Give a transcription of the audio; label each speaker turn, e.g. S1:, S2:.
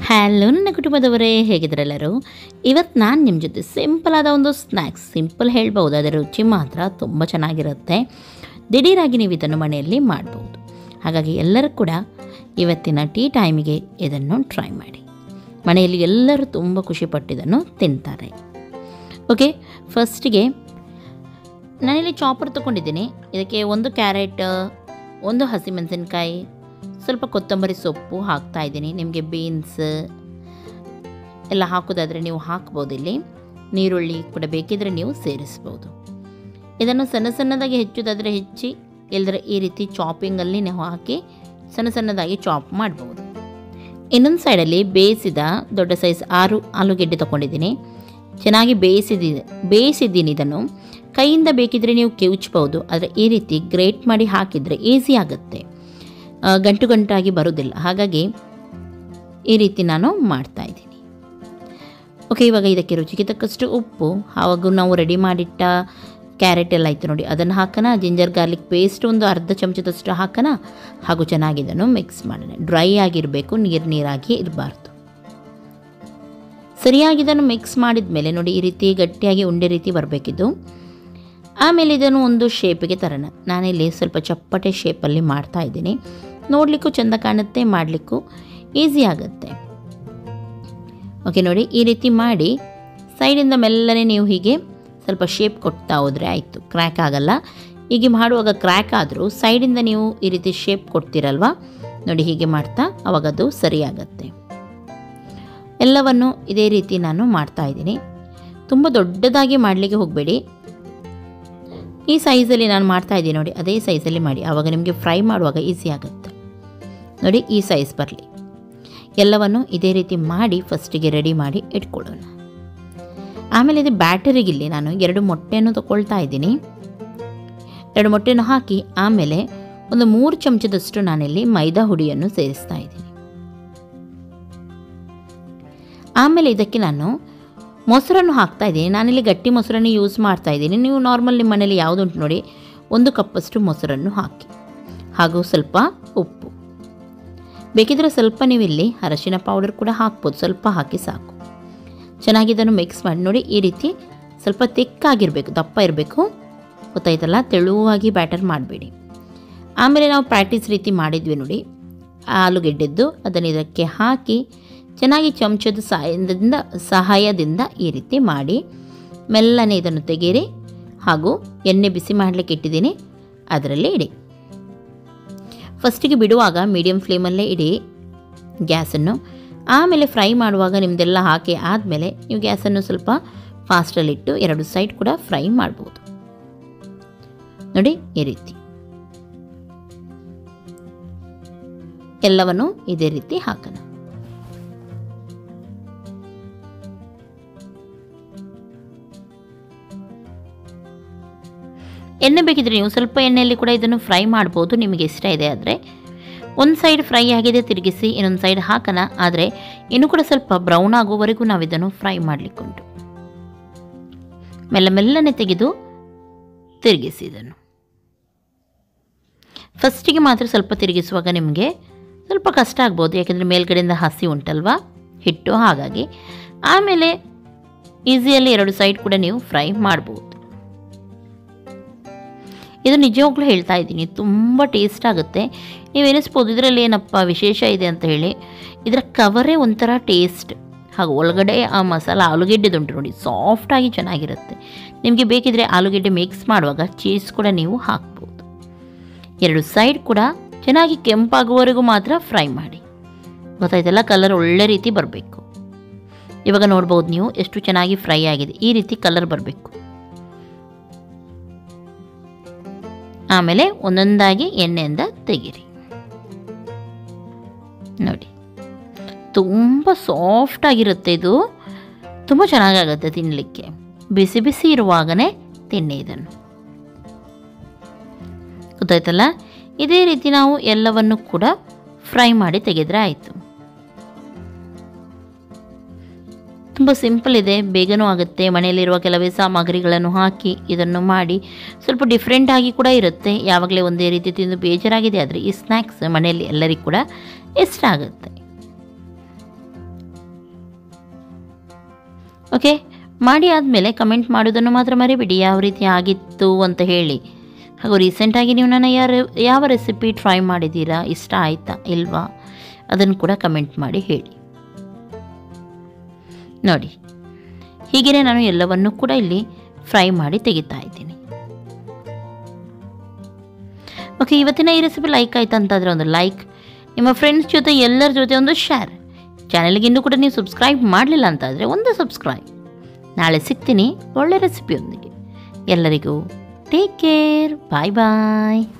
S1: Hello ನನ್ನ ಕುಟುಂಬದವರೇ, ಹೇಗಿದ್ರೆಲ್ಲರೂ? ಇವತ್ತು ನಾನು ನಿಮ್ಮ ಜೊತೆ ಸಿಂಪಲಾದ ಒಂದು ಸ್ನ್ಯಾಕ್ಸ್, ಸಿಂಪಲ್ ಹೇಳ್ಬೋದು, ಅದರ ರುಚಿ ಮಾತ್ರ ತುಂಬ ಚೆನ್ನಾಗಿರುತ್ತೆ. ದಿಢೀರಾಗಿ ನೀವು ಇದನ್ನು ಮನೆಯಲ್ಲಿ ಮಾಡ್ಬೋದು. ಹಾಗಾಗಿ ಎಲ್ಲರೂ ಕೂಡ ಇವತ್ತಿನ ಟೀ ಟೈಮಿಗೆ ಇದನ್ನು ಟ್ರೈ ಮಾಡಿ. ಮನೆಯಲ್ಲಿ ಎಲ್ಲರೂ ತುಂಬ ಖುಷಿಪಟ್ಟಿದ್ದನ್ನು ತಿಂತಾರೆ. ಓಕೆ, ಫಸ್ಟಿಗೆ ನಾನಿಲ್ಲಿ ಚಾಪರ್ ತೊಗೊಂಡಿದ್ದೀನಿ. ಇದಕ್ಕೆ 1 ಕ್ಯಾರೆಟ್, 1 ಹಸಿಮೆಣಸಿನ್ಕಾಯಿ, ಸ್ವಲ್ಪ ಕೊತ್ತಂಬರಿ ಸೊಪ್ಪು ಹಾಕ್ತಾಯಿದ್ದೀನಿ. ನಿಮಗೆ ಬೀನ್ಸ್ ಎಲ್ಲ ಹಾಕೋದಾದರೆ ನೀವು ಹಾಕ್ಬೋದು. ಇಲ್ಲಿ ನೀರುಳ್ಳಿ ಕೂಡ ಬೇಕಿದ್ರೆ ನೀವು ಸೇರಿಸ್ಬೋದು. ಇದನ್ನು ಸಣ್ಣ ಸಣ್ಣದಾಗಿ ಹೆಚ್ಚೋದಾದರೆ ಹೆಚ್ಚಿ, ಇಲ್ಲದ್ರೆ ಈ ರೀತಿ ಚಾಪಿಂಗಲ್ಲಿ ನೀವು ಹಾಕಿ ಸಣ್ಣ ಸಣ್ಣದಾಗಿ ಚಾಪ್ ಮಾಡ್ಬೋದು. ಇನ್ನೊಂದು ಸೈಡಲ್ಲಿ ಬೇಯಿಸಿದ ದೊಡ್ಡ ಸೈಜ್ 6 ಆಲೂಗೆಡ್ಡೆ ತೊಗೊಂಡಿದ್ದೀನಿ. ಚೆನ್ನಾಗಿ ಬೇಯಿಸಿದ್ದೀನಿ. ಇದನ್ನು ಕೈಯಿಂದ ಬೇಕಿದ್ರೆ ನೀವು ಕಿವುಚ್ಬೋದು, ಆದರೆ ಈ ರೀತಿ ಗ್ರೇಟ್ ಮಾಡಿ ಹಾಕಿದರೆ ಈಸಿ ಆಗುತ್ತೆ, ಗಂಟಾಗಿ ಬರೋದಿಲ್ಲ. ಹಾಗಾಗಿ ಈ ರೀತಿ ನಾನು ಮಾಡ್ತಾಯಿದ್ದೀನಿ. ಓಕೆ, ಇವಾಗ ಇದಕ್ಕೆ ರುಚಿಗೆ ತಕ್ಕಷ್ಟು ಉಪ್ಪು, ಹಾಗೂ ನಾವು ರೆಡಿ ಮಾಡಿಟ್ಟ ಕ್ಯಾರೆಟ್ ಎಲ್ಲ ಆಯಿತು ನೋಡಿ, ಅದನ್ನು ಹಾಕೋಣ. ಜಿಂಜರ್ ಗಾರ್ಲಿಕ್ ಪೇಸ್ಟ್ ಒಂದು ಅರ್ಧ ಚಮಚದಷ್ಟು ಹಾಕೋಣ, ಹಾಗೂ ಚೆನ್ನಾಗಿ ಇದನ್ನು ಮಿಕ್ಸ್ ಮಾಡೋಣ. ಡ್ರೈ ಆಗಿರಬೇಕು, ನೀರಾಗಿ ಇರಬಾರ್ದು. ಸರಿಯಾಗಿ ಇದನ್ನು ಮಿಕ್ಸ್ ಮಾಡಿದ ಮೇಲೆ ನೋಡಿ, ಈ ರೀತಿ ಗಟ್ಟಿಯಾಗಿ ಉಂಡೆ ರೀತಿ ಬರಬೇಕಿದ್ದು. ಆಮೇಲೆ ಇದನ್ನು ಒಂದು ಶೇಪಿಗೆ ತರೋಣ. ನಾನಿಲ್ಲಿ ಸ್ವಲ್ಪ ಚಪ್ಪಟೆ ಶೇಪಲ್ಲಿ ಮಾಡ್ತಾಯಿದ್ದೀನಿ. ನೋಡಲಿಕ್ಕೂ ಚೆಂದ ಕಾಣುತ್ತೆ, ಮಾಡಲಿಕ್ಕೂ ಈಸಿ ಆಗುತ್ತೆ. ಓಕೆ ನೋಡಿ, ಈ ರೀತಿ ಮಾಡಿ ಸೈಡಿಂದ ಮೆಲ್ಲನೆ ನೀವು ಹೀಗೆ ಸ್ವಲ್ಪ ಶೇಪ್ ಕೊಡ್ತಾ ಹೋದರೆ ಆಯಿತು, ಕ್ರ್ಯಾಕ್ ಆಗಲ್ಲ. ಹೀಗೆ ಮಾಡುವಾಗ ಕ್ರ್ಯಾಕ್ ಆದರೂ ಸೈಡಿಂದ ನೀವು ಈ ರೀತಿ ಶೇಪ್ ಕೊಡ್ತೀರಲ್ವ ನೋಡಿ, ಹೀಗೆ ಮಾಡ್ತಾ ಅವಾಗದು ಸರಿಯಾಗತ್ತೆ. ಎಲ್ಲವನ್ನು ಇದೇ ರೀತಿ ನಾನು ಮಾಡ್ತಾಯಿದ್ದೀನಿ. ತುಂಬ ದೊಡ್ಡದಾಗಿ ಮಾಡಲಿಕ್ಕೆ ಹೋಗಬೇಡಿ. ಈ ಸೈಜಲ್ಲಿ ನಾನು ಮಾಡ್ತಾಯಿದ್ದೀನಿ ನೋಡಿ, ಅದೇ ಸೈಜಲ್ಲಿ ಮಾಡಿ, ಆವಾಗ ನಿಮಗೆ ಫ್ರೈ ಮಾಡುವಾಗ ಈಸಿ ಆಗುತ್ತೆ. ನೋಡಿ, ಈ ಸೈಜ್ ಬರಲಿ. ಎಲ್ಲವನ್ನು ಇದೇ ರೀತಿ ಮಾಡಿ ಫಸ್ಟಿಗೆ ರೆಡಿ ಮಾಡಿ ಇಟ್ಕೊಳ್ಳೋಣ. ಆಮೇಲೆ ಇದು ಬ್ಯಾಟರಿಗಿಲ್ಲಿ ನಾನು 2 ಮೊಟ್ಟೆಯನ್ನು ತೊಗೊಳ್ತಾ ಇದ್ದೀನಿ. 2 ಮೊಟ್ಟೆಯನ್ನು ಹಾಕಿ ಆಮೇಲೆ ಒಂದು 3 ಚಮಚದಷ್ಟು ನಾನಿಲ್ಲಿ ಮೈದಾ ಹುಡಿಯನ್ನು ಸೇರಿಸ್ತಾ ಇದ್ದೀನಿ. ಆಮೇಲೆ ಇದಕ್ಕೆ ನಾನು ಮೊಸರನ್ನು ಹಾಕ್ತಾ ಇದ್ದೀನಿ. ನಾನಿಲ್ಲಿ ಗಟ್ಟಿ ಮೊಸರನ್ನು ಯೂಸ್ ಮಾಡ್ತಾ ಇದ್ದೀನಿ. ನೀವು ನಾರ್ಮಲ್ ನಿಮ್ಮ ಮನೇಲಿ ಯಾವುದುಂಟು ನೋಡಿ, 1 ಕಪ್ಪಷ್ಟು ಮೊಸರನ್ನು ಹಾಕಿ, ಹಾಗೂ ಸ್ವಲ್ಪ ಉಪ್ಪು. ಬೇಕಿದ್ರೆ ಸ್ವಲ್ಪ ನೀವು ಇಲ್ಲಿ ಅರಶಿನ ಪೌಡರ್ ಕೂಡ ಹಾಕ್ಬೋದು, ಸ್ವಲ್ಪ ಹಾಕಿ ಸಾಕು. ಚೆನ್ನಾಗಿ ಇದನ್ನು ಮಿಕ್ಸ್ ಮಾಡಿ ನೋಡಿ, ಈ ರೀತಿ ಸ್ವಲ್ಪ ತಿಕ್ಕಾಗಿರಬೇಕು, ದಪ್ಪ ಇರಬೇಕು, ಗೊತ್ತಾಯ್ತಲ್ಲ? ತೆಳುವಾಗಿ ಬ್ಯಾಟರ್ ಮಾಡಬೇಡಿ. ಆಮೇಲೆ ನಾವು ಪ್ರಾಕ್ಟೀಸ್ ರೀತಿ ಮಾಡಿದ್ವಿ ನೋಡಿ, ಆಲೂಗೆಡ್ಡೆದ್ದು ಅದನ್ನು ಇದಕ್ಕೆ ಹಾಕಿ ಚೆನ್ನಾಗಿ ಚಮಚದ ಸಹಾಯದಿಂದ ಈ ರೀತಿ ಮಾಡಿ ಮೆಲ್ಲನೆ ಇದನ್ನು ತೆಗೀರಿ, ಹಾಗೂ ಎಣ್ಣೆ ಬಿಸಿ ಮಾಡಲಿಕ್ಕೆ ಇಟ್ಟಿದ್ದೀನಿ, ಅದರಲ್ಲಿ ಇಡಿ. ಫಸ್ಟಿಗೆ ಬಿಡುವಾಗ ಮೀಡಿಯಮ್ ಫ್ಲೇಮಲ್ಲೇ ಇಡಿ ಗ್ಯಾಸನ್ನು. ಆಮೇಲೆ ಫ್ರೈ ಮಾಡುವಾಗ ನಿಮ್ಮದೆಲ್ಲ ಹಾಕಿ ಆದಮೇಲೆ ನೀವು ಗ್ಯಾಸನ್ನು ಸ್ವಲ್ಪ ಫಾಸ್ಟಲ್ಲಿಟ್ಟು 2 ಸೈಡ್ ಕೂಡ ಫ್ರೈ ಮಾಡ್ಬೋದು. ನೋಡಿ, ಈ ರೀತಿ ಎಲ್ಲವನ್ನು ಇದೇ ರೀತಿ ಹಾಕೋಣ. ಎಣ್ಣೆ ಬೇಕಿದ್ರೆ ನೀವು ಸ್ವಲ್ಪ ಎಣ್ಣೆಯಲ್ಲಿ ಕೂಡ ಇದನ್ನು ಫ್ರೈ ಮಾಡ್ಬೋದು, ನಿಮಗೆ ಇಷ್ಟ ಇದೆ ಆದರೆ. ಒಂದು ಸೈಡ್ ಫ್ರೈ ಆಗಿದೆ, ತಿರುಗಿಸಿ ಇನ್ನೊಂದು ಸೈಡ್ ಹಾಕೋಣ. ಆದರೆ ಇನ್ನೂ ಕೂಡ ಸ್ವಲ್ಪ ಬ್ರೌನ್ ಆಗೋವರೆಗೂ ನಾವು ಇದನ್ನು ಫ್ರೈ ಮಾಡಲಿಕ್ಕುಂಟು. ಮೆಲ್ಲನೆ ತೆಗೆದು ತಿರುಗಿಸಿ ಇದನ್ನು. ಫಸ್ಟಿಗೆ ಮಾತ್ರ ಸ್ವಲ್ಪ ತಿರುಗಿಸುವಾಗ ನಿಮಗೆ ಸ್ವಲ್ಪ ಕಷ್ಟ ಆಗ್ಬೋದು, ಯಾಕೆಂದರೆ ಮೇಲ್ಗಡೆಯಿಂದ ಹಸಿ ಉಂಟಲ್ವಾ ಹಿಟ್ಟು, ಹಾಗಾಗಿ. ಆಮೇಲೆ ಈಸಿಯಲ್ಲಿ 2 ಸೈಡ್ ಕೂಡ ನೀವು ಫ್ರೈ ಮಾಡ್ಬೋದು. ಇದು ನಿಜವಾಗ್ಲೂ ಹೇಳ್ತಾ ಇದ್ದೀನಿ, ತುಂಬ ಟೇಸ್ಟ್ ಆಗುತ್ತೆ. ನೀವು ಎನಿಸ್ಬೋದು ಇದರಲ್ಲಿ ಏನಪ್ಪ ವಿಶೇಷ ಇದೆ ಅಂತ ಹೇಳಿ. ಇದರ ಕವರೇ ಒಂಥರ ಟೇಸ್ಟ್, ಹಾಗೂ ಒಳಗಡೆ ಆ ಮಸಾಲ ಆಲೂಗೆಡ್ಡೆದುಂಟು ನೋಡಿ, ಸಾಫ್ಟಾಗಿ ಚೆನ್ನಾಗಿರುತ್ತೆ. ನಿಮಗೆ ಬೇಕಿದ್ರೆ ಆಲೂಗೆಡ್ಡೆ ಮಿಕ್ಸ್ ಮಾಡುವಾಗ ಚೀಸ್ ಕೂಡ ನೀವು ಹಾಕ್ಬೋದು. 2 ಸೈಡ್ ಕೂಡ ಚೆನ್ನಾಗಿ ಕೆಂಪಾಗುವವರೆಗೂ ಮಾತ್ರ ಫ್ರೈ ಮಾಡಿ, ಗೊತ್ತಾಯ್ತಲ್ಲ? ಕಲರ್ ಒಳ್ಳೆ ರೀತಿ ಬರಬೇಕು. ಇವಾಗ ನೋಡ್ಬೋದು ನೀವು ಎಷ್ಟು ಚೆನ್ನಾಗಿ ಫ್ರೈ ಆಗಿದೆ, ಈ ರೀತಿ ಕಲರ್ ಬರಬೇಕು. ಆಮೇಲೆ ಒಂದೊಂದಾಗಿ ಎಣ್ಣೆಯಿಂದ ತೆಗೀರಿ. ನೋಡಿ, ತುಂಬ ಸಾಫ್ಟ್ ಆಗಿರುತ್ತೆ, ಇದು ತುಂಬ ಚೆನ್ನಾಗಾಗುತ್ತೆ ತಿನ್ನಲಿಕ್ಕೆ. ಬಿಸಿ ಬಿಸಿ ಇರುವಾಗಲೇ ತಿನ್ನಿ ಇದನ್ನು, ಗೊತ್ತಾಯ್ತಲ್ಲ? ಇದೇ ರೀತಿ ನಾವು ಎಲ್ಲವನ್ನು ಕೂಡ ಫ್ರೈ ಮಾಡಿ ತೆಗೆದ್ರೆ ಆಯಿತು. ತುಂಬ ಸಿಂಪಲ್ ಇದೆ, ಬೇಗನೂ ಆಗುತ್ತೆ. ಮನೆಯಲ್ಲಿರುವ ಕೆಲವೇ ಸಾಮಗ್ರಿಗಳನ್ನು ಹಾಕಿ ಇದನ್ನು ಮಾಡಿ ಸ್ವಲ್ಪ ಡಿಫ್ರೆಂಟಾಗಿ ಕೂಡ ಇರುತ್ತೆ. ಯಾವಾಗಲೇ ಒಂದೇ ರೀತಿ ತಿಂದು ಬೇಜಾರಾಗಿದೆ ಆದರೆ ಈ ಸ್ನ್ಯಾಕ್ಸ್ ಮನೆಯಲ್ಲಿ ಎಲ್ಲರಿಗೂ ಕೂಡ ಇಷ್ಟ ಆಗುತ್ತೆ. ಓಕೆ, ಮಾಡಿ ಆದಮೇಲೆ ಕಮೆಂಟ್ ಮಾಡೋದನ್ನು ಮಾತ್ರ ಮರಿಬೇಡಿ, ಯಾವ ರೀತಿ ಆಗಿತ್ತು ಅಂತ ಹೇಳಿ. ಹಾಗೂ ರೀಸೆಂಟಾಗಿ ನೀವು ನನ್ನ ಯಾವ ರೆಸಿಪಿ ಟ್ರೈ ಮಾಡಿದ್ದೀರಾ, ಇಷ್ಟ ಆಯಿತಾ ಇಲ್ವಾ ಅದನ್ನು ಕೂಡ ಕಮೆಂಟ್ ಮಾಡಿ ಹೇಳಿ. ನೋಡಿ, ಹೀಗೆ ನಾನು ಎಲ್ಲವನ್ನೂ ಕೂಡ ಇಲ್ಲಿ ಫ್ರೈ ಮಾಡಿ ತೆಗಿತಾ ಇದ್ದೀನಿ. ಓಕೆ, ಇವತ್ತಿನ ಈ ರೆಸಿಪಿ ಲೈಕ್ ಆಯ್ತು ಅಂತಾದರೆ ಒಂದು ಲೈಕ್, ನಿಮ್ಮ ಫ್ರೆಂಡ್ಸ್ ಜೊತೆ ಎಲ್ಲರ ಜೊತೆ ಒಂದು ಶೇರ್. ಚಾನಲ್ಗೆ ಇನ್ನೂ ಕೂಡ ನೀವು ಸಬ್ಸ್ಕ್ರೈಬ್ ಮಾಡಲಿಲ್ಲ ಅಂತಾದರೆ ಒಂದು ಸಬ್ಸ್ಕ್ರೈಬ್. ನಾಳೆ ಸಿಗ್ತೀನಿ ಒಳ್ಳೆ ರೆಸಿಪಿಯೊಂದಿಗೆ. ಎಲ್ಲರಿಗೂ ಟೇಕ್ ಕೇರ್, ಬಾಯ್ ಬಾಯ್.